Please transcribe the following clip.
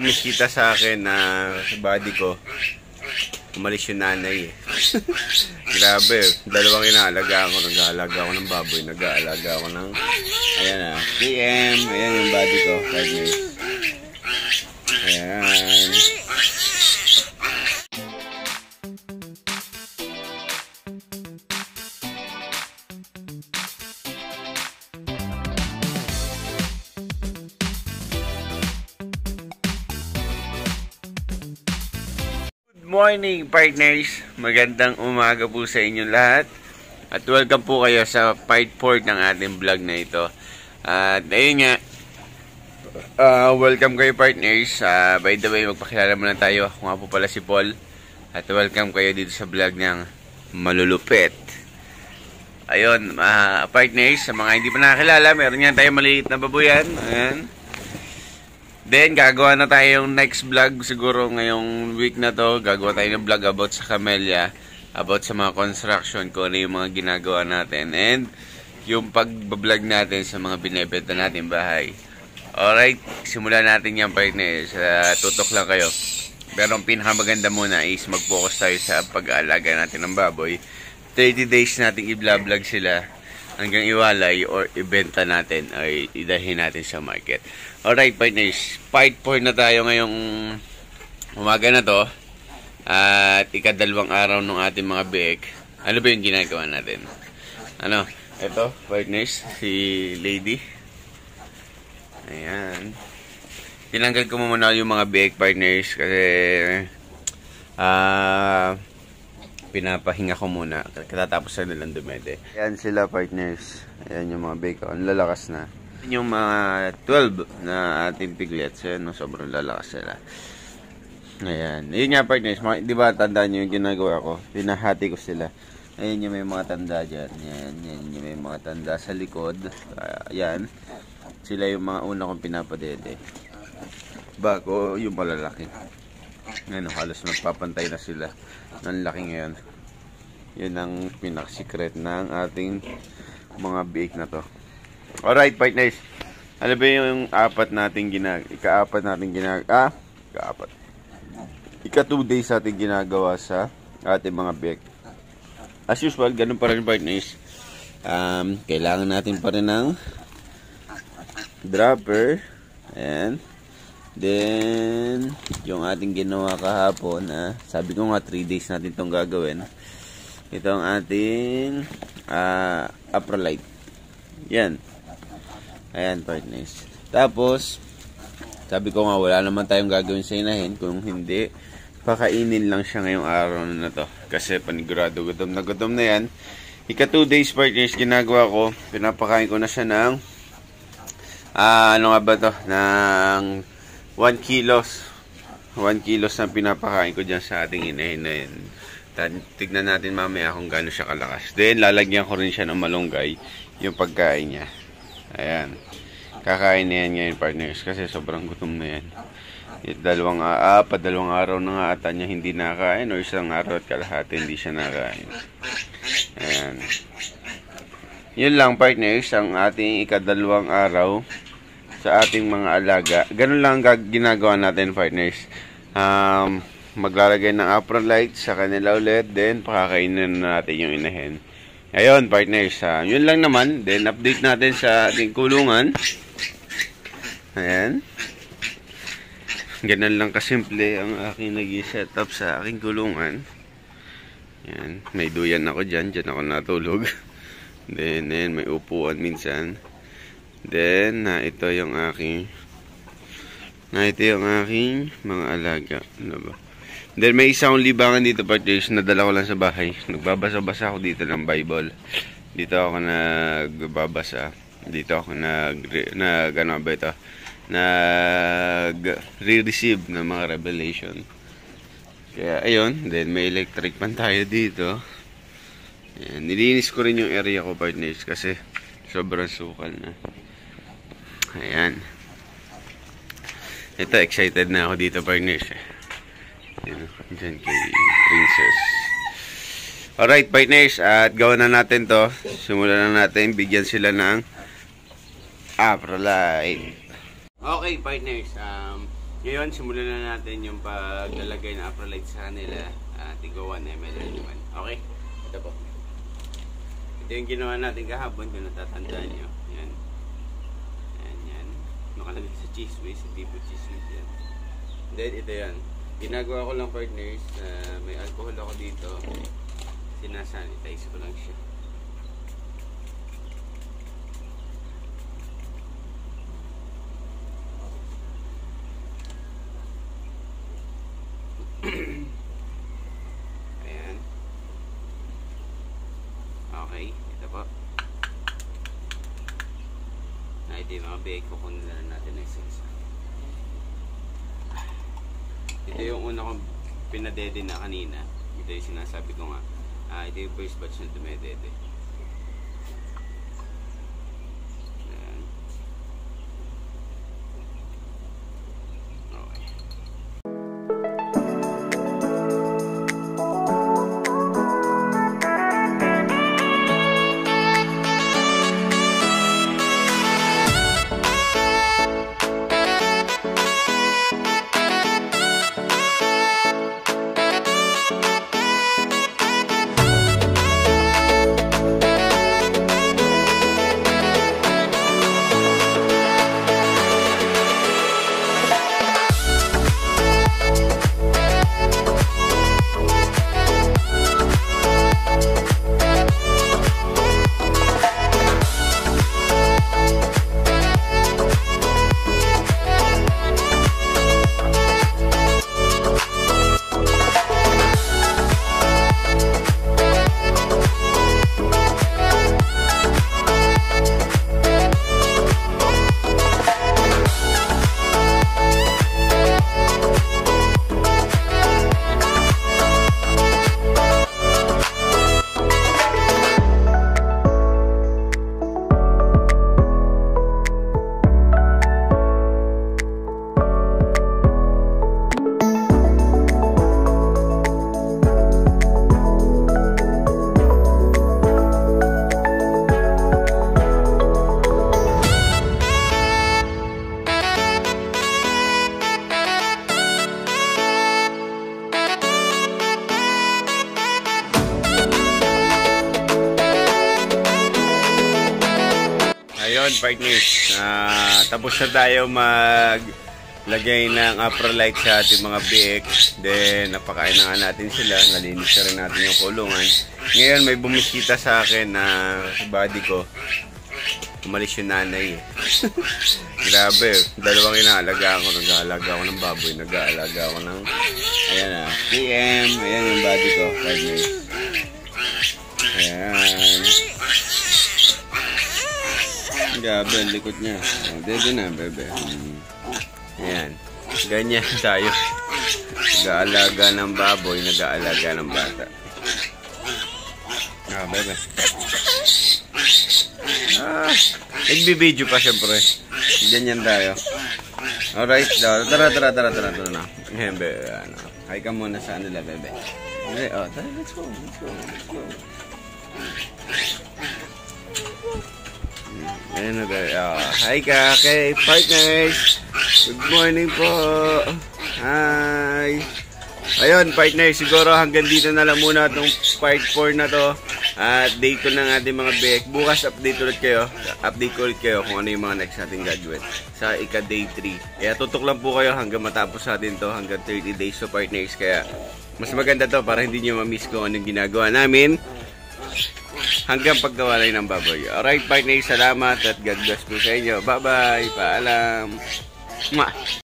bumisita sa akin na body ko, umalis yung nanay eh. Grabe, dalawang inaalaga ako. Nag-aalaga ako ng baboy, nag-aalaga ako ng, ayan na, PM, ayan yung body ko, partners. Ayan. Morning partners, magandang umaga po sa inyong lahat at welcome po kayo sa part 4 ng ating vlog na ito. At ayun nga, welcome kayo partners. By the way, magpakilala muna tayo. Ako nga po pala si Paul at welcome kayo dito sa vlog ng Malulupet. Ayun, partners, sa mga hindi pa nakakilala, meron nga tayong maliliit na babuyan. Ayan. Then, gagawa na tayo yung next vlog siguro ngayong week na to. Gagawa tayo ng vlog about sa Camellia, about sa mga construction, kung ano yung mga ginagawa natin. And, yung pag-vlog natin sa mga binibenta natin bahay. Alright, simulan natin yan partners. Tutok lang kayo. Pero ang pinakamaganda muna is mag-focus tayo sa pag-aalaga natin ng baboy. 30 days natin i-vlog sila hanggang iwalay or ibenta natin o idalhin natin sa market. Alright partners, part 4 na tayo ngayong umaga na to. At ikadalawang araw ng ating mga biik. Ano ba yung ginagawa natin? Ano? Ito partners, si Lady. Ayan. Tinanggal ko muna yung mga biik partners kasi pinapahinga ko muna. Katatapos na nilang dumede. Ayan sila partners. Ayan yung mga biik. Ang lalakas na. Yung mga 12 na ating piglets, no, sobrang lalakas sila. Ayan. Yun nga partners, di ba tandaan nyo yung ginagawa ko? Pinahati ko sila. Ayan yung may mga tanda dyan. Ayan yung may mga tanda sa likod. Ayan. Sila yung mga una kong pinapadede. Bago yung malalaki. Ngayon, halos magpapantay na sila. Ang laki ngayon. Yun ang pinaka-secret ng ating mga biik na to. Alright partners, ano ba yung ika-apat natin ika 2 days natin ginagawa sa ating mga biik. As usual, ganun pa rin partners. Kailangan natin pa rin ng dropper. Ayan. Then, yung ating ginawa kahapon, sabi ko nga 3 days natin itong gagawin. Ito ang ating Aprolite. Yan. Ayan partners. Tapos, sabi ko nga wala naman tayong gagawin sa inahin. Kung hindi, pakainin lang siya ngayong araw na to. Kasi panigurado gutom na yan. Ika 2 days partners, ginagawa ko. Pinapakain ko na siya ng ano nga ba to? Ng 1 kilos. 1 kilos na pinapakain ko dyan sa ating inahin na yun. Tignan natin mamaya kung gaano siya kalakas. Then, lalagyan ko rin siya ng malunggay yung pagkain niya. Ayan. Kakain na yan ngayon partners kasi sobrang gutom na yan. Dalawang araw na nga ata niya hindi nakain o isang araw at kalahati hindi siya nakain. Ayan. Yun lang partners ang ating ikadalawang araw sa ating mga alaga. Ganun lang ginagawa natin partners. Maglalagay ng Aprolite sa kanila ulit, then pakakainin na natin yung inahin. Ayun partners, yun lang naman. Then update natin sa ating kulungan. Ayan. Ganun lang kasimple ang aking nag-set up sa aking kulungan. Ayan. May duyan ako dyan ako natulog. Then may upuan minsan. Then ito yung aking mga alaga. Ano ba? Then may isang libangan dito partners, nadala ko lang sa bahay. Nagbabasa-basa ako dito ng Bible. Dito ako nagbabasa. Dito ako nag-re-receive ng mga revelation. Kaya ayun, then may electric pan tayo dito. Ayan, nilinis ko rin yung area ko partners kasi sobrang sukal na. Ayan. Ito, excited na ako dito partners. Diyan kay Princess. Alright partners, at gawa na natin to. Simulan na natin, bigyan sila ng Aprolite. Okay partners, Ngayon, simulan na natin yung paglalagay ng Aprolite sa kanila. Tigo 1 ml naman. Okay? Ito po. Ito yung ginawa natin kahapon kung natatandaan nyo. Yan. Yan. Nakalagay sa cheese whiz. Hindi po cheese whiz yan. Then, ito yan. Ginagawa ko lang, partners. May alcohol ako dito. Sinasanitize ko lang siya. Ayan. Okay, ito po. Ito yung mga bake ko kung nila natin na isa-isa. Ito yung una kong pinadede na kanina. Ito yung sinasabi ko nga. Ito yung first batch na dumedede. Ayan. Okay. Ayun, partners, tapos na tayo maglagay ng Aprolite sa ating mga BX. Then, napakain na nga natin sila. Nalinis na rin natin yung kulungan. Ngayon, may bumisita sa akin na body ko. Umalis yung nanay eh. Grabe, dalawang inaalaga ako. Nag-aalaga ako ng baboy. Nag-aalaga ako ng, ayan na, PM. Ayan yung body ko, partners. Ayan. Grabe, ang likod niya. Dede na, bebe. Ayan. Ganyan tayo. Nag-aalaga ng baboy, nag-aalaga ng bata. Bebe. Nagbibideo pa syempre. Ganyan tayo. Alright, tara na. Ayan, bebe. Hi ka muna sa nila, bebe. Okay, tara, let's go. Ayan na tayo. Hi ka, okay, partners. Good morning po. Hi. Ayun, partners, siguro hanggang dito na lang muna itong part 4 na to. Update ko ng ating mga bake. Bukas update ko ulit kayo kung ano yung mga next nating gadget sa ika-day 3. Kaya tutok lang po kayo hanggang matapos natin to, hanggang 30 days to, partners. Kaya mas maganda to para hindi nyo ma-miss kung anong ginagawa namin hanggang paggawa ng baboy. Alright, partners, salamat at God bless po sa inyo. Bye-bye. Paalam. Mwah.